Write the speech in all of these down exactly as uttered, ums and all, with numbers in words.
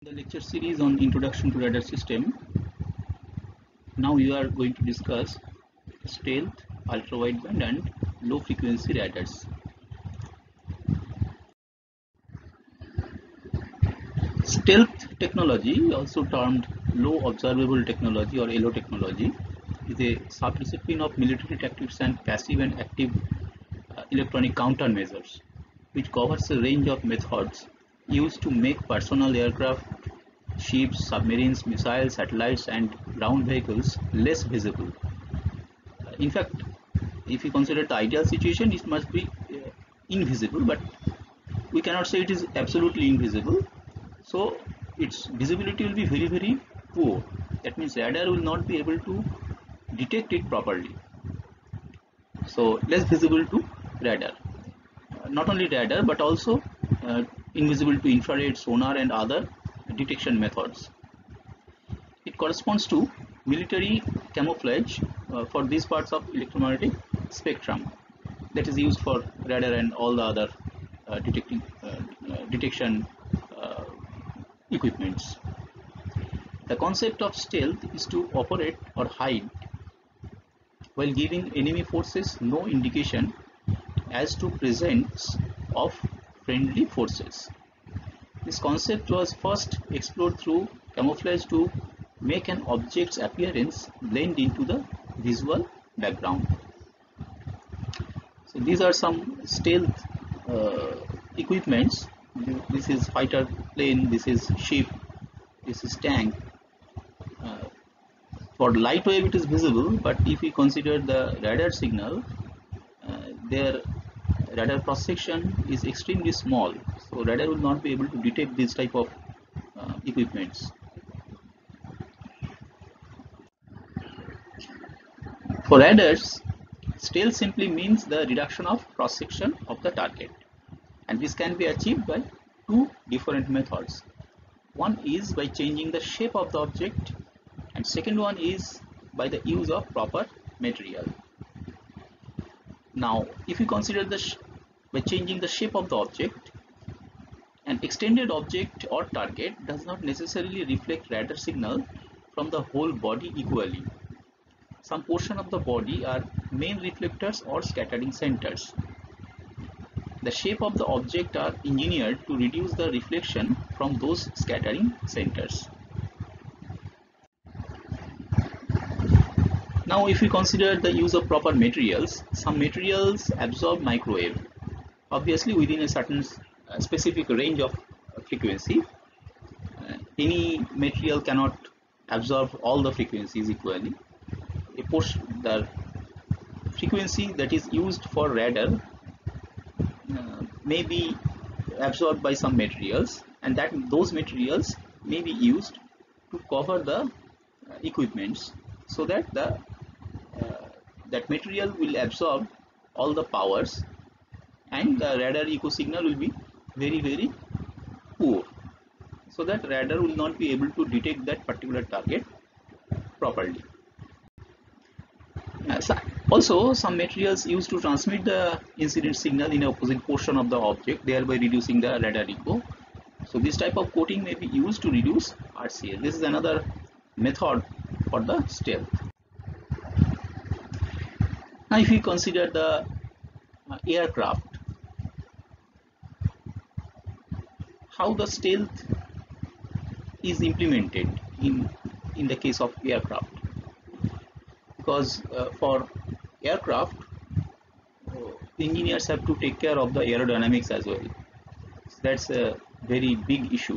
The lecture series on Introduction to Radar System. Now we are going to discuss stealth, ultra-wideband and low frequency radars. Stealth technology, also termed low observable technology or L O technology, is a subdiscipline of military tactics and passive and active uh, electronic countermeasures, which covers a range of methods used to make personal aircraft, ships, submarines, missiles, satellites and ground vehicles less visible. Uh, in fact, if you consider the ideal situation, it must be uh, invisible, but we cannot say it is absolutely invisible. So its visibility will be very very poor. That means radar will not be able to detect it properly. So less visible to radar. Uh, not only radar but also uh, invisible to infrared, sonar and other detection methods. It corresponds to military camouflage uh, for these parts of electromagnetic spectrum that is used for radar and all the other uh, detecting uh, uh, detection uh, equipments. The concept of stealth is to operate or hide while giving enemy forces no indication as to presence of friendly forces. This concept was first explored through camouflage to make an object's appearance blend into the visual background. So these are some stealth uh, equipments. This is fighter plane, this is ship, this is tank. Uh, for light wave it is visible, but if we consider the radar signal, uh, their radar cross section is extremely small, so radar will not be able to detect this type of uh, equipments. For radars, stealth simply means the reduction of cross section of the target, and this can be achieved by two different methods. One is by changing the shape of the object, and second one is by the use of proper material. Now if you consider the by changing the shape of the object, an extended object or target does not necessarily reflect radar signal from the whole body equally. Some portion of the body are main reflectors or scattering centers. The shape of the object are engineered to reduce the reflection from those scattering centers. Now if we consider the use of proper materials, some materials absorb microwave, obviously within a certain uh, specific range of uh, frequency. Uh, any material cannot absorb all the frequencies equally. A portion, the frequency that is used for radar uh, may be absorbed by some materials, and that those materials may be used to cover the uh, equipments, so that the uh, that material will absorb all the powers, and the radar echo signal will be very very poor, so that radar will not be able to detect that particular target properly. Uh, so also, some materials used to transmit the incident signal in opposite portion of the object, thereby reducing the radar echo. So this type of coating may be used to reduce R C A. This is another method for the stealth. Now if we consider the uh, aircraft, how the stealth is implemented in in the case of aircraft, because uh, for aircraft uh, engineers have to take care of the aerodynamics as well. So that's a very big issue.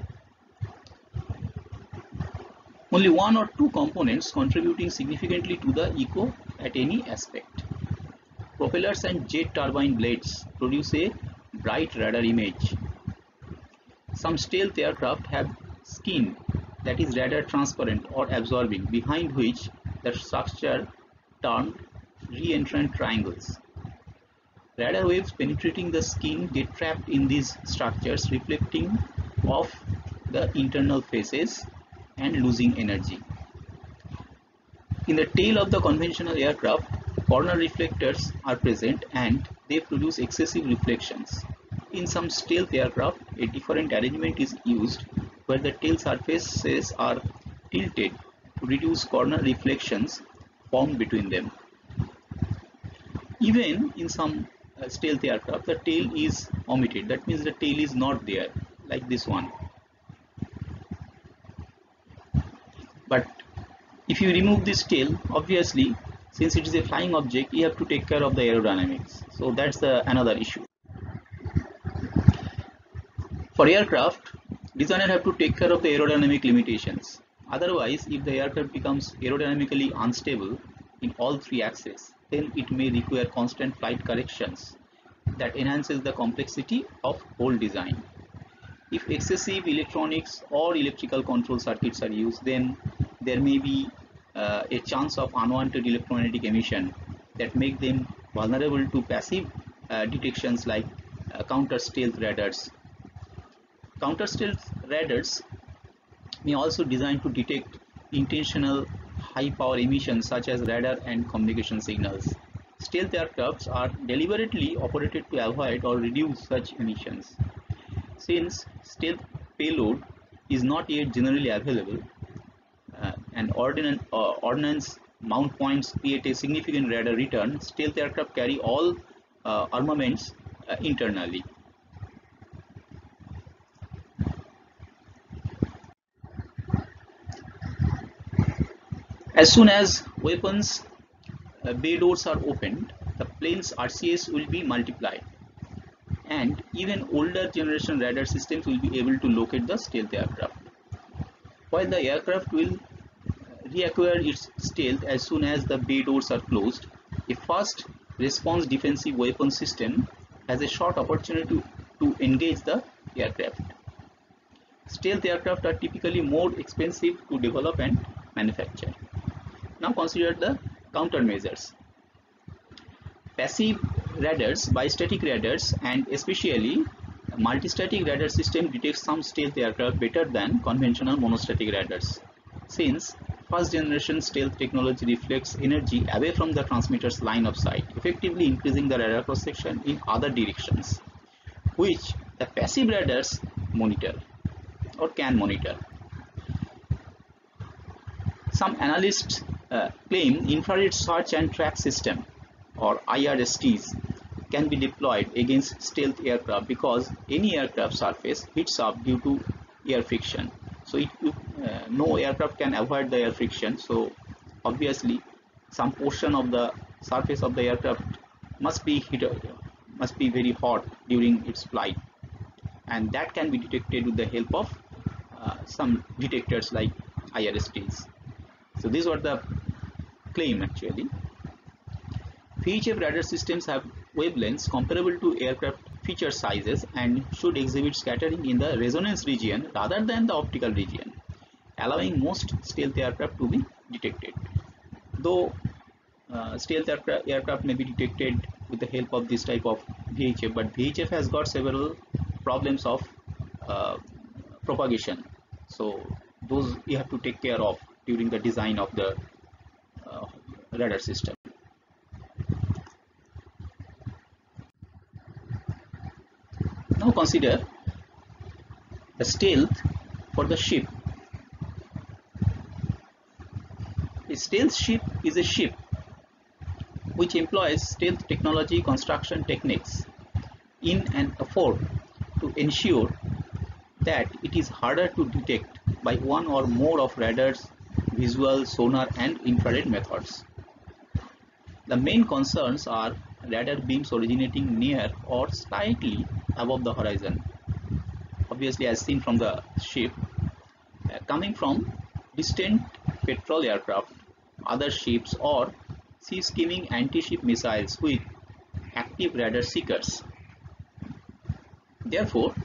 Only one or two components contributing significantly to the echo at any aspect. Propellers and jet turbine blades produce a bright radar image. Some stealth aircraft have skin that is radar transparent or absorbing, behind which the structure termed reentrant triangles. Radar waves penetrating the skin get trapped in these structures, reflecting off the internal faces and losing energy. In the tail of the conventional aircraft, corner reflectors are present and they produce excessive reflections. In some stealth aircraft, a different arrangement is used where the tail surfaces are tilted to reduce corner reflections formed between them. Even in some uh, stealth aircraft, the tail is omitted. That means the tail is not there, like this one. But if you remove this tail, obviously, since it is a flying object, you have to take care of the aerodynamics. So that's the another issue. For aircraft, designers have to take care of the aerodynamic limitations. Otherwise, if the aircraft becomes aerodynamically unstable in all three axes, then it may require constant flight corrections that enhances the complexity of whole design. If excessive electronics or electrical control circuits are used, then there may be uh, a chance of unwanted electromagnetic emission that make them vulnerable to passive uh, detections like uh, counter stealth radars. Counter stealth radars may also design to detect intentional high power emissions such as radar and communication signals. Stealth aircrafts are deliberately operated to avoid or reduce such emissions. Since stealth payload is not yet generally available, uh, and ordnance, uh, ordnance mount points create a significant radar return, stealth aircraft carry all uh, armaments uh, internally. As soon as weapons uh, bay doors are opened, the plane's R C S will be multiplied, and even older generation radar systems will be able to locate the stealth aircraft. While the aircraft will reacquire its stealth as soon as the bay doors are closed, a fast response defensive weapon system has a short opportunity to, to engage the aircraft. Stealth aircraft are typically more expensive to develop and manufacture. Now consider the countermeasures. Passive radars, bistatic radars, and especially multistatic radar system detect some stealth aircraft better than conventional monostatic radars, since first generation stealth technology reflects energy away from the transmitter's line of sight, effectively increasing the radar cross section in other directions, which the passive radars monitor or can monitor. Some analysts uh, claim infrared search and track system, or I R S Ts, can be deployed against stealth aircraft because any aircraft surface heats up due to air friction. So it, uh, no aircraft can avoid the air friction. So obviously, some portion of the surface of the aircraft must be heat, must be very hot during its flight, and that can be detected with the help of uh, some detectors like I R S Ts. So these were the claim actually. V H F radar systems have wavelengths comparable to aircraft feature sizes and should exhibit scattering in the resonance region rather than the optical region, allowing most stealth aircraft to be detected. Though uh, stealth aircraft, aircraft may be detected with the help of this type of V H F, but V H F has got several problems of uh, propagation. So those you have to take care of during the design of the uh, radar system. Now consider the stealth for the ship. A stealth ship is a ship which employs stealth technology construction techniques in an effort to ensure that it is harder to detect by one or more of radars, visual, sonar and infrared methods. The main concerns are radar beams originating near or slightly above the horizon, obviously as seen from the ship, uh, coming from distant patrol aircraft, other ships or sea skimming anti-ship missiles with active radar seekers. Therefore,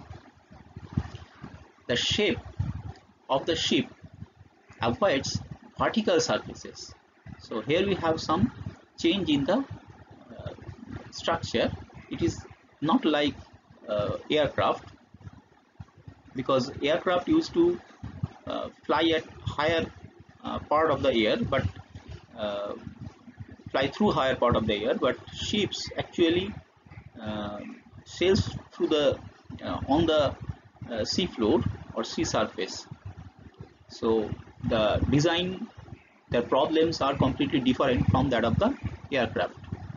the shape of the ship avoids vertical surfaces. So here we have some change in the uh, structure. It is not like uh, aircraft, because aircraft used to uh, fly at higher uh, part of the air, but uh, fly through higher part of the air, but ships actually uh, sails through the uh, on the uh, sea floor, or sea surface. So the design, their problems are completely different from that of the aircraft.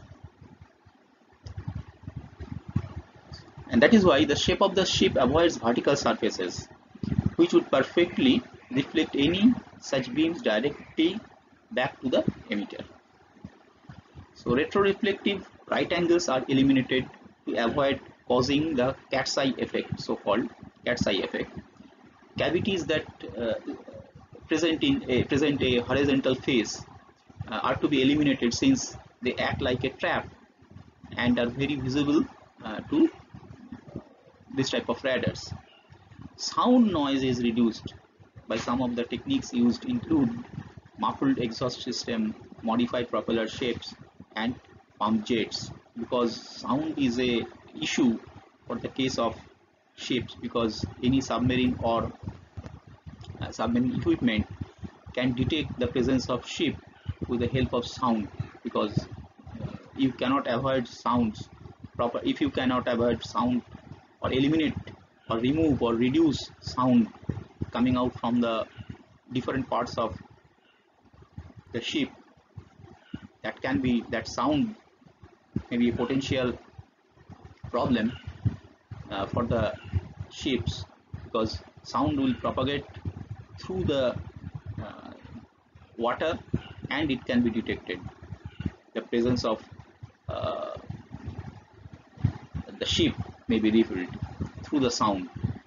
And that is why the shape of the ship avoids vertical surfaces, which would perfectly reflect any such beams directly back to the emitter. So retroreflective right angles are eliminated to avoid causing the cat's eye effect, so-called cat's eye effect. Cavities that uh, present in a present a horizontal face uh, are to be eliminated, since they act like a trap and are very visible uh, to this type of radars. Sound noise is reduced by some of the techniques used include muffled exhaust system, modified propeller shapes, and pump jets, because sound is a issue for the case of ships, because any submarine or uh, submarine equipment can detect the presence of ship with the help of sound, because uh, you cannot avoid sounds proper if you cannot avoid sound or eliminate or remove or reduce sound coming out from the different parts of the ship. That can be that sound may be a potential problem uh, for the ships, because sound will propagate through the uh, water and it can be detected, the presence of uh, the ship may be revealed through the sound.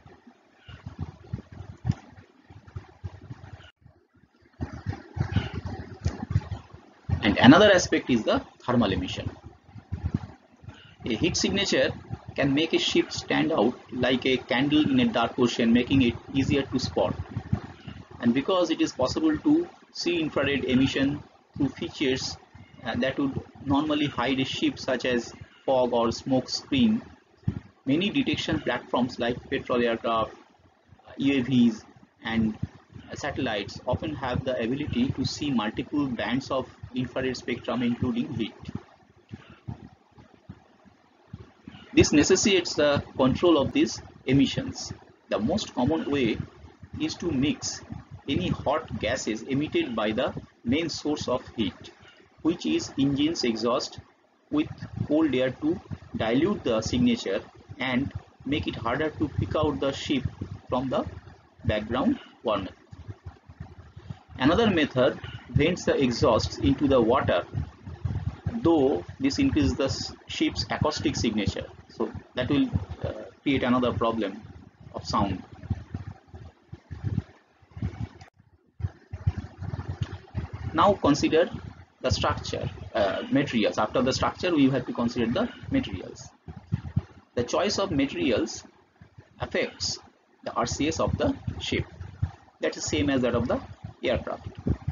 And another aspect is the thermal emission. A heat signature can make a ship stand out like a candle in a dark ocean, making it easier to spot. And because it is possible to see infrared emission through features uh, that would normally hide a ship, such as fog or smoke screen, many detection platforms like petrol aircraft, U A Vs, and satellites often have the ability to see multiple bands of infrared spectrum, including heat. This necessitates the control of these emissions. The most common way is to mix any hot gases emitted by the main source of heat, which is engine's exhaust, with cold air to dilute the signature and make it harder to pick out the ship from the background warmth. Another method vents the exhausts into the water, though this increases the ship's acoustic signature, so that will uh, create another problem of sound. Now consider the structure, uh, materials. After the structure, we have to consider the materials. The choice of materials affects the R C S of the ship. That is same as that of the aircraft.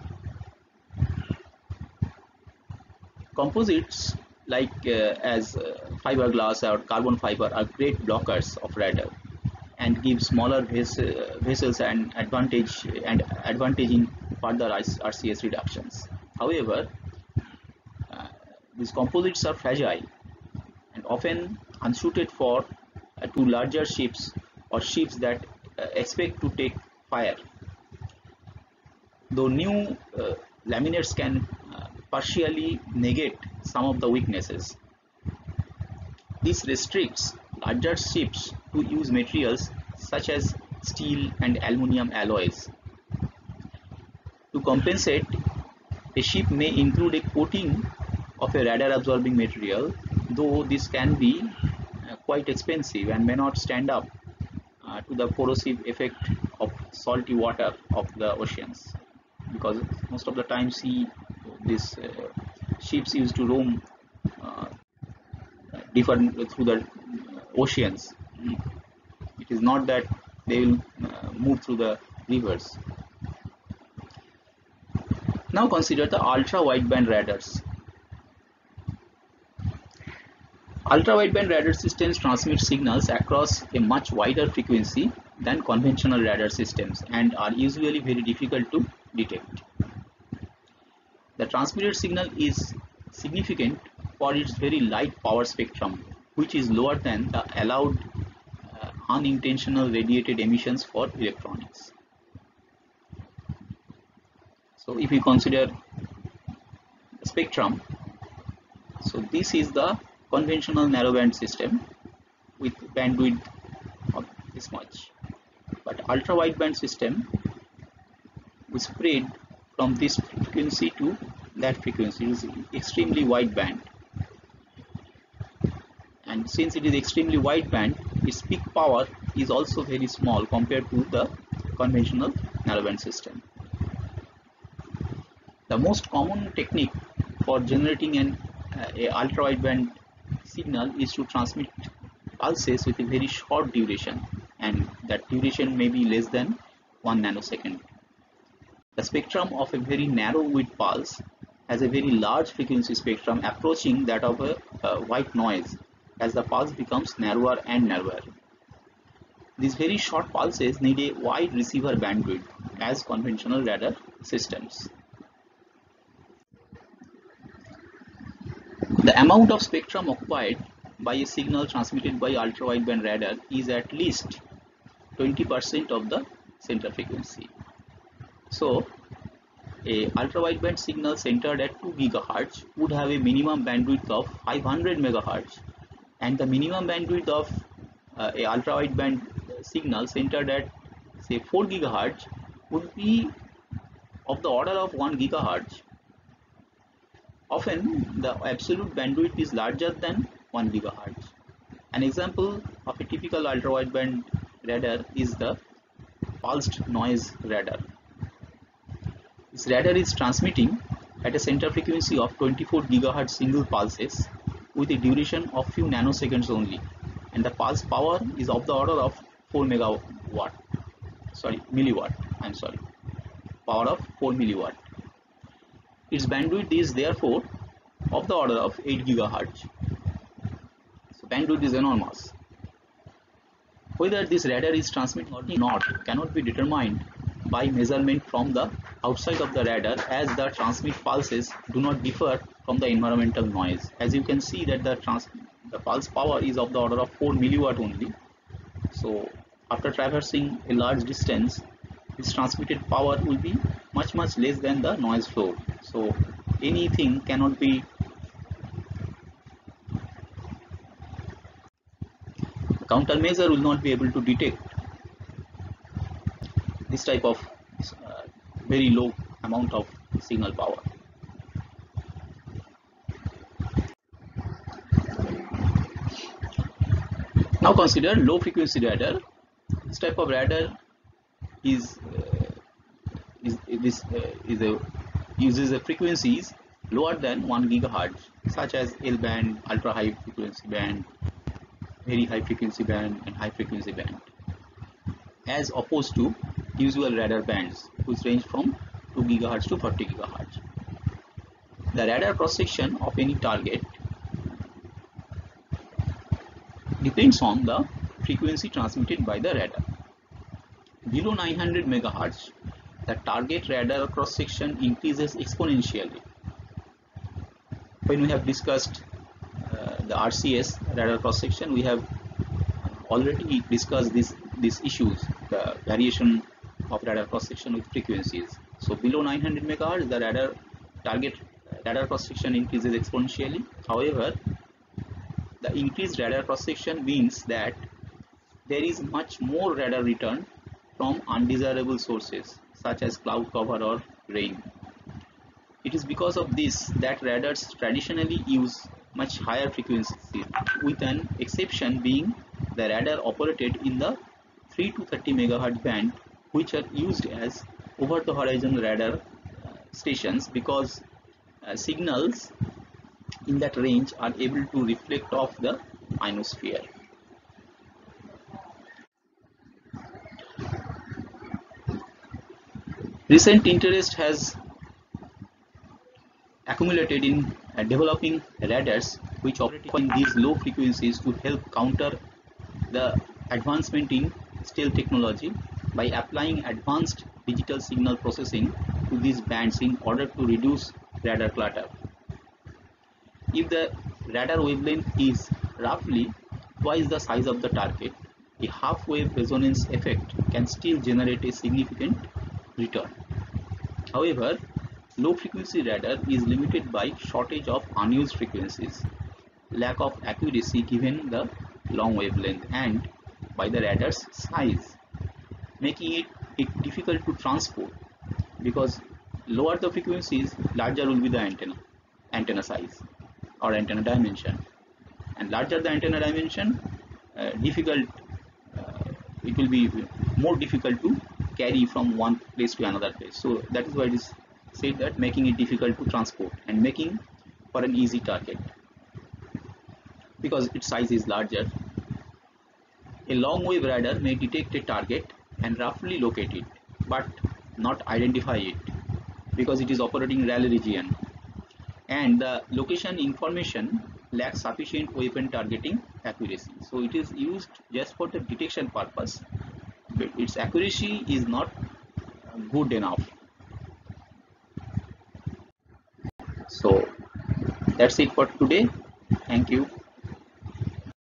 Composites like uh, as uh, fiberglass or carbon fiber are great blockers of radar and give smaller ves uh, vessels an advantage and advantage in further R C S reductions. However, uh, these composites are fragile and often unsuited for uh, to larger ships or ships that uh, expect to take fire. Though new uh, laminates can uh, partially negate some of the weaknesses, this restricts larger ships to use materials such as steel and aluminum alloys. To compensate, a ship may include a coating of a radar absorbing material, though this can be uh, quite expensive and may not stand up uh, to the corrosive effect of salty water of the oceans, because most of the time see these uh, ships used to roam uh, different through the oceans. It is not that they will uh, move through the rivers. Now consider the ultra wideband radars. Ultra wideband radar systems transmit signals across a much wider frequency than conventional radar systems and are usually very difficult to detect. The transmitted signal is significant for its very light power spectrum, which is lower than the allowed uh, unintentional radiated emissions for electronics. So if we consider spectrum, so this is the conventional narrowband system with bandwidth of this much, but ultra wideband system we spread from this frequency to that frequency. It is extremely wide band, and since it is extremely wide band, its peak power is also very small compared to the conventional narrowband system. The most common technique for generating an uh, a ultra wideband signal is to transmit pulses with a very short duration, and that duration may be less than one nanosecond. The spectrum of a very narrow width pulse has a very large frequency spectrum approaching that of a uh, white noise as the pulse becomes narrower and narrower. These very short pulses need a wide receiver bandwidth as conventional radar systems. The amount of spectrum occupied by a signal transmitted by ultra wideband radar is at least twenty percent of the center frequency. So, a ultra wideband signal centered at two gigahertz would have a minimum bandwidth of five hundred megahertz, and the minimum bandwidth of uh, a ultra wideband signal centered at say four gigahertz would be of the order of one gigahertz. Often the absolute bandwidth is larger than one gigahertz. An example of a typical ultra wideband radar is the pulsed noise radar. This radar is transmitting at a center frequency of twenty-four gigahertz single pulses with a duration of few nanoseconds only, and the pulse power is of the order of four megawatt, sorry milliwatt. I'm sorry, power of four milliwatt. Its bandwidth is therefore of the order of eight gigahertz. So bandwidth is enormous. Whether this radar is transmitting or not cannot be determined by measurement from the outside of the radar, as the transmit pulses do not differ from the environmental noise. As you can see that the trans the pulse power is of the order of four milliwatt only. So after traversing a large distance, this transmitted power will be much much less than the noise floor. So anything cannot be the countermeasure will not be able to detect this type of uh, very low amount of signal power. Now consider low frequency radar. This type of radar is uh, is this uh, is a uses a frequencies lower than one gigahertz, such as L band, ultra high frequency band, very high frequency band, and high frequency band, as opposed to usual radar bands which range from two gigahertz to forty gigahertz. The radar cross section of any target depends on the frequency transmitted by the radar. Below nine hundred megahertz, the target radar cross section increases exponentially. When we have discussed uh, the R C S radar cross section, we have already discussed this these issues, the variation of radar cross section with frequencies. So below nine hundred megahertz, the radar target radar cross section increases exponentially. However, the increased radar cross section means that there is much more radar return from undesirable sources such as cloud cover or rain. It is because of this that radars traditionally use much higher frequencies, with an exception being the radar operated in the three to thirty megahertz band, which are used as over the horizon radar uh, stations, because uh, signals in that range are able to reflect off the ionosphere. Recent interest has accumulated in uh, developing radars which operate in these low frequencies to help counter the advancement in stealth technology by applying advanced digital signal processing to these bands in order to reduce radar clutter. If the radar wavelength is roughly twice the size of the target, a half-wave resonance effect can still generate a significant return. However, low-frequency radar is limited by shortage of unused frequencies, lack of accuracy given the long wavelength, and by the radar's size, making it, it difficult to transport, because lower the frequencies, larger will be the antenna antenna size or antenna dimension, and larger the antenna dimension, uh, difficult uh, it will be more difficult to carry from one place to another place. So that is why it is said that making it difficult to transport and making for an easy target, because its size is larger. A long wave radar may detect a target and roughly locate it, but not identify it, because it is operating in Rayleigh region, and the location information lacks sufficient weapon targeting accuracy. So it is used just for the detection purpose, but its accuracy is not good enough. So that's it for today. Thank you.